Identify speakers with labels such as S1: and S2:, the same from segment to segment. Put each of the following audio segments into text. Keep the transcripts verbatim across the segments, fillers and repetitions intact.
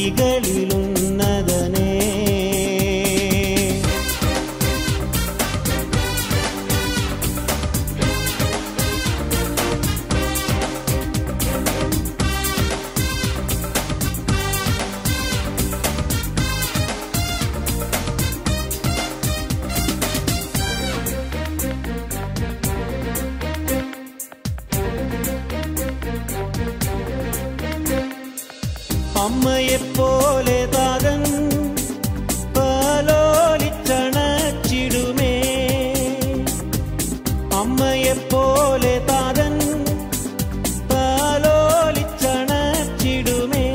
S1: സ്തുതികളിലുന്നതനേ. അമ്മയെപ്പോലെ താതൻ താലോലിച്ചണച്ചിടുമേ. അമ്മയെപ്പോലെ താതൻ താലോലിച്ചണച്ചിടുമേ.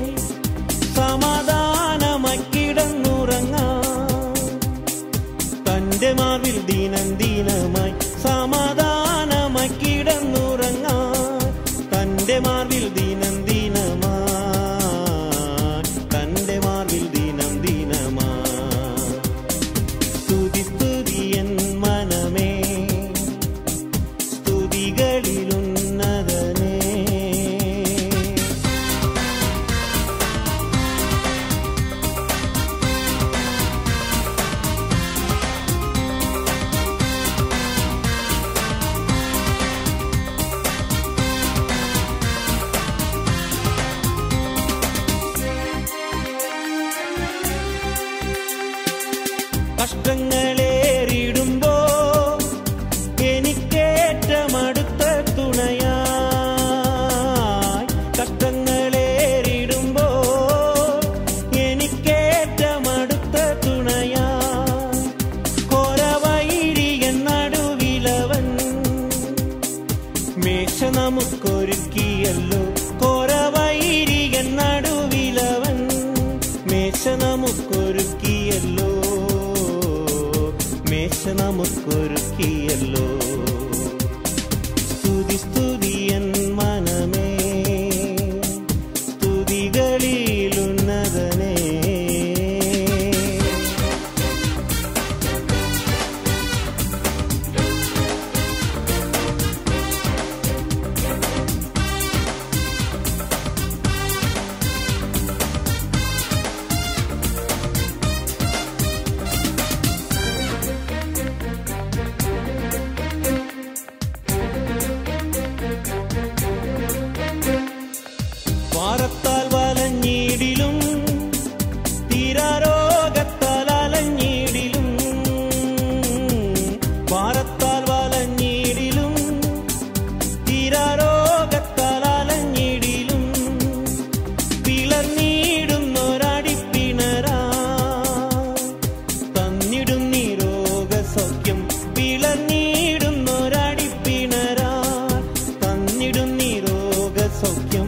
S1: സമാധാനമായി കിടന്നുറങ്ങാൻ തന്റെ മാർവിൽ ദീനം ദീനമായി. സമാധാനമായി കിടന്നുറങ്ങാൻ തന്റെ മാർവിൽ ദീനം ദീനമായി. കഷ്ടങ്ങളേറിടുമ്പോ എനിക്കേറ്റമടുത്ത തുണയായി. കഷ്ടങ്ങളേറിടുമ്പോ എനിക്കേറ്റമടുത്ത തുണയായി. കോരവൈരിയൻ നടുവിലവൻ മേശ നമുക്കൊരുക്കിയല്ലോ. കോരവൈരിയൻ നടുവിലവൻ മേശ നമുക്കൊരുക്കിയല്ലോ. മേശ നമുക്കൊരുക്കിയല്ലോ. സ്തുതി സ്തുതിയൻ മനമേ സ്തുതികളിലുന്നതനേ. ഭാരത്താൽ വലഞ്ഞിടിലും തീരാരോഗത്താൽ അലഞ്ഞിടിലും. ഭാരത്താൽ വലഞ്ഞിടിലും തീരാരോഗത്താൽ അലഞ്ഞിടിലും. പിളർന്നിടുന്നൊരടിപ്പിണരാ തന്നിടും നീ രോഗസൗഖ്യം. പിളർന്നിടുന്നൊരടിപ്പിണരാ തന്നിടും നീ രോഗസൗഖ്യം.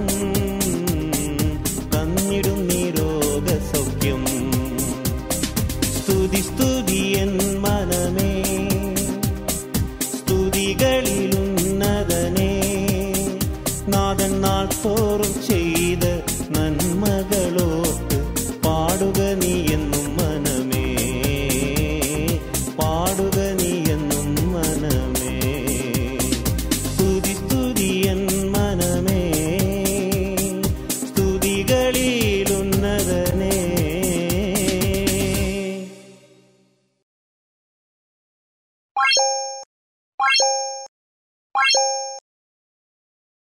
S1: തന്നിടും നീ രോഗസൗഖ്യം. സ്തുതി സ്തുതിയൻ മനമേ സ്തുതികളിലുന്നതനേ. നാഥൻ നാൾ തോറും ചെയ്യും